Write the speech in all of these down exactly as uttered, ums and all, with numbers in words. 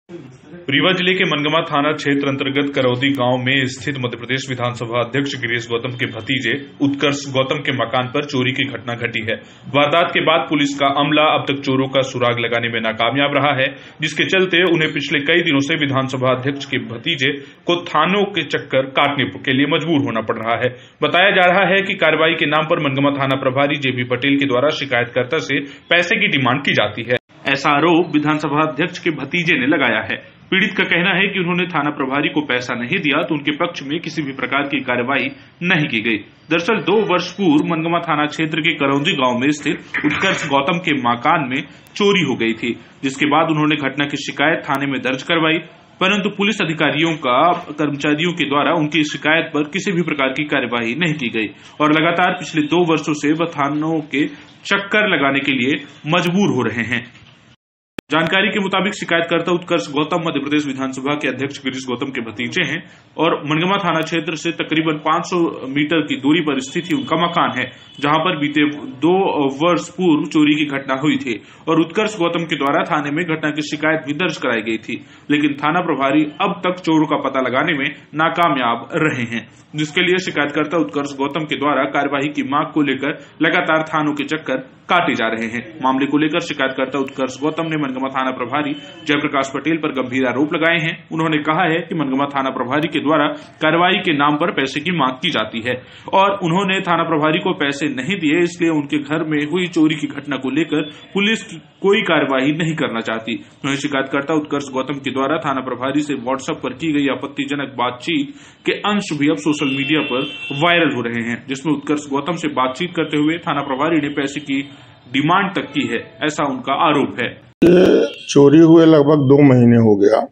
रीवा जिले के मनगमा थाना क्षेत्र अंतर्गत करौदी गांव में स्थित मध्य प्रदेश विधानसभा अध्यक्ष गिरीश गौतम के भतीजे उत्कर्ष गौतम के मकान पर चोरी की घटना घटी है। वारदात के बाद पुलिस का अमला अब तक चोरों का सुराग लगाने में नाकामयाब रहा है, जिसके चलते उन्हें पिछले कई दिनों से विधानसभा अध्यक्ष के भतीजे को थानों के चक्कर काटने के लिए मजबूर होना पड़ रहा है। बताया जा रहा है कि कार्रवाई के नाम पर मनगमा थाना प्रभारी जेबी पटेल के द्वारा शिकायतकर्ता से पैसे की डिमांड की जाती है। ऐसा आरोप विधानसभा अध्यक्ष के भतीजे ने लगाया है। पीड़ित का कहना है कि उन्होंने थाना प्रभारी को पैसा नहीं दिया तो उनके पक्ष में किसी भी प्रकार की कार्रवाई नहीं की गई। दरअसल दो वर्ष पूर्व मनगमा थाना क्षेत्र के करौदी गांव में स्थित उत्कर्ष गौतम के मकान में चोरी हो गई थी, जिसके बाद उन्होंने घटना की शिकायत थाने में दर्ज करवाई, परंतु पुलिस अधिकारियों का कर्मचारियों के द्वारा उनकी शिकायत पर किसी भी प्रकार की कार्यवाही नहीं की गई और लगातार पिछले दो वर्षों से वह थानों के चक्कर लगाने के लिए मजबूर हो रहे हैं। जानकारी के मुताबिक शिकायतकर्ता उत्कर्ष गौतम मध्य प्रदेश विधानसभा के अध्यक्ष गिरीश गौतम के भतीजे हैं और मनगमा थाना क्षेत्र से तकरीबन पाँच सौ मीटर की दूरी पर स्थित ही उनका मकान है, जहां पर बीते दो वर्ष पूर्व चोरी की घटना हुई थी और उत्कर्ष गौतम के द्वारा थाने में घटना की शिकायत भी दर्ज कराई गई थी, लेकिन थाना प्रभारी अब तक चोरों का पता लगाने में नाकामयाब रहे हैं, जिसके लिए शिकायतकर्ता उत्कर्ष गौतम के द्वारा कार्यवाही की मांग को लेकर लगातार थानों के चक्कर काटे जा रहे हैं। मामले को लेकर शिकायतकर्ता उत्कर्ष गौतम ने मनगमा थाना प्रभारी जयप्रकाश पटेल पर गंभीर आरोप लगाए हैं। उन्होंने कहा है कि मनगमा थाना प्रभारी के द्वारा कार्रवाई के नाम पर पैसे की मांग की जाती है और उन्होंने थाना प्रभारी को पैसे नहीं दिए, इसलिए उनके घर में हुई चोरी की घटना को लेकर पुलिस कोई कार्यवाही नहीं करना चाहती। वहीं शिकायतकर्ता उत्कर्ष गौतम के द्वारा थाना प्रभारी से व्हाट्सएप पर की गई आपत्तिजनक बातचीत के अंश भी अब सोशल मीडिया पर वायरल हो रहे हैं, जिसमें उत्कर्ष गौतम से बातचीत करते हुए थाना प्रभारी ने पैसे की डिमांड तक की है, ऐसा उनका आरोप है। चोरी हुए लगभग दो महीने हो गया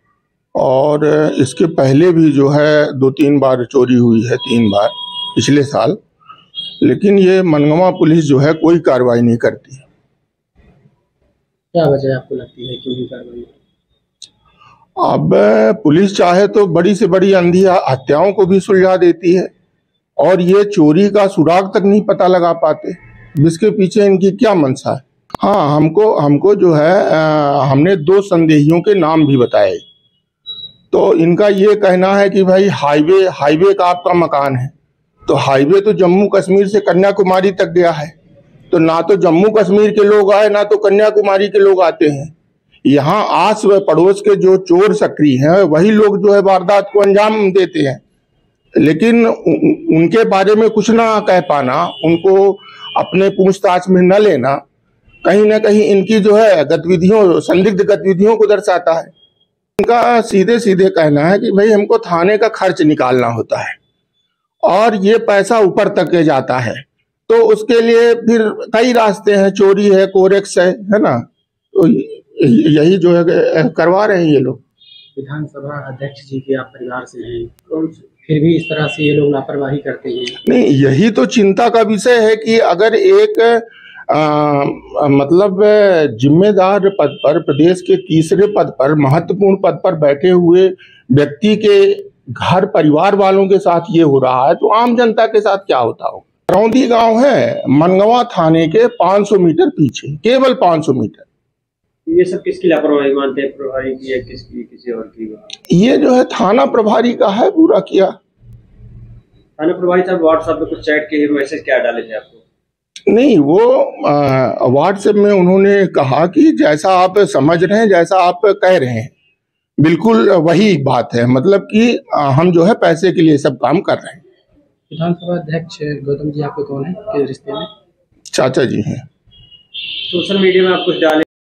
और इसके पहले भी जो है दो तीन बार चोरी हुई है, तीन बार पिछले साल, लेकिन ये मनगमा पुलिस जो है कोई कार्रवाई नहीं करती। क्या वजह आपको लगती है क्यों नहीं कार्रवाई? अब पुलिस चाहे तो बड़ी से बड़ी अंधी हत्याओं को भी सुलझा देती है और ये चोरी का सुराग तक नहीं पता लगा पाते, जिसके पीछे इनकी क्या मंशा है। हाँ, हमको हमको जो है आ, हमने दो संदेहियों के नाम भी बताए, तो इनका ये कहना है कि भाई हाईवे हाईवे का आपका मकान है, तो हाईवे तो जम्मू कश्मीर से कन्याकुमारी तक गया है, तो ना तो जम्मू कश्मीर के लोग आए ना तो कन्याकुमारी के लोग आते हैं। यहाँ आस व पड़ोस के जो चोर सक्रिय हैं वही लोग जो है वारदात को अंजाम देते हैं, लेकिन उनके बारे में कुछ ना कह पाना, उनको अपने पूछताछ में न लेना कहीं ना कहीं इनकी जो है गतिविधियों संदिग्ध गतिविधियों को दर्शाता है। इनका सीधे सीधे कहना है कि भाई हमको थाने का खर्च निकालना होता है और ये पैसा ऊपर तक के जाता है, तो उसके लिए फिर कई रास्ते हैं, चोरी है, कोरेक्स है, है ना, तो यही जो है करवा रहे हैं ये लोग। विधानसभा अध्यक्ष जी के आप परिवार से हैं, तो फिर भी इस तरह से ये लोग लापरवाही करते हैं। नहीं, यही तो चिंता का विषय है कि अगर एक आ, मतलब जिम्मेदार पद पर, प्रदेश के तीसरे पद पर, महत्वपूर्ण पद पर बैठे हुए व्यक्ति के घर परिवार वालों के साथ ये हो रहा है, तो आम जनता के साथ क्या होता हो। करौदी गांव है मनगमा थाने के पाँच सौ मीटर पीछे, केवल पाँच सौ मीटर। ये सब किसकी लापरवाही मानते हैं, प्रभारी की है किसकी, किसी और की? ये जो है थाना प्रभारी का है, पूरा किया। थाना प्रभारी साहब व्हाट्सएप पे कुछ चैट के मैसेज क्या डाले थे आपको? नहीं, वो व्हाट्सएप में उन्होंने कहा कि जैसा आप समझ रहे हैं, जैसा आप कह रहे हैं, बिल्कुल वही बात है, मतलब कि हम जो है पैसे के लिए सब काम कर रहे हैं। विधानसभा अध्यक्ष गौतम जी आपके कौन है, किस रिश्ते में? चाचा जी हैं। सोशल मीडिया में आप कुछ डाले